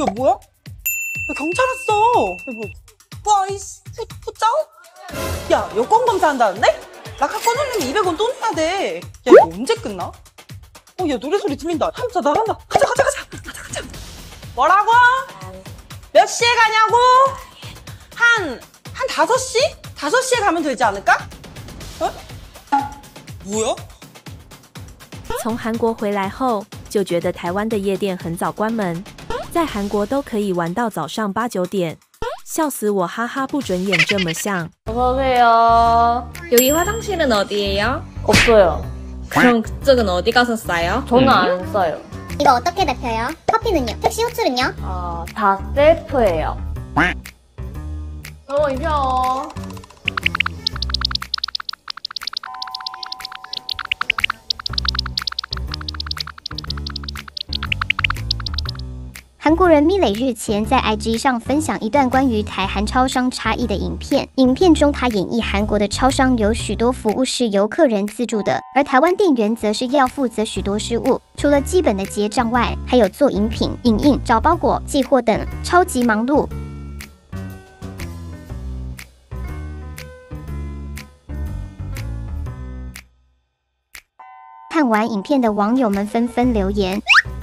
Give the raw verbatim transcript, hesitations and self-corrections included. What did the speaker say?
야 뭐야? 야, 경찰 왔어. 야, 뭐, 와 이씨 후짱? 야 여권 검사한다는데? 라카 꺼내려면 이백 원 또 내야 돼. 야 이거 언제 끝나? 어 야 노래 소리 들린다. 자 나간다. 가자 가자 가자 가자 가자. 뭐라고? 몇 시에 가냐고? 한 한 다섯 시? 다섯 시에 가면 되지 않을까? 어? 뭐야? 从韩国回来后，就觉得台湾的夜店很早关门，在韩国都可以玩到早上八九点，笑死我！哈哈，不准演这么像。 어서오세요. 여기 화장실은 어디예요? 없어요. 그럼 그쪽은 어디 가서 싸요? 저는 안 써요. 이거 어떻게 대표요? 커피는요? 택시 호출은요? 아, 다 셀프예요. 어, 이겨. 韩国人米磊日前在 I G 上分享一段关于台韩超商差异的影片。影片中，他演绎韩国的超商有许多服务是由客人自助的，而台湾店员则是要负责许多事务。除了基本的结账外，还有做饮品、影印、找包裹、寄货等，超级忙碌。看完影片的网友们纷纷留言。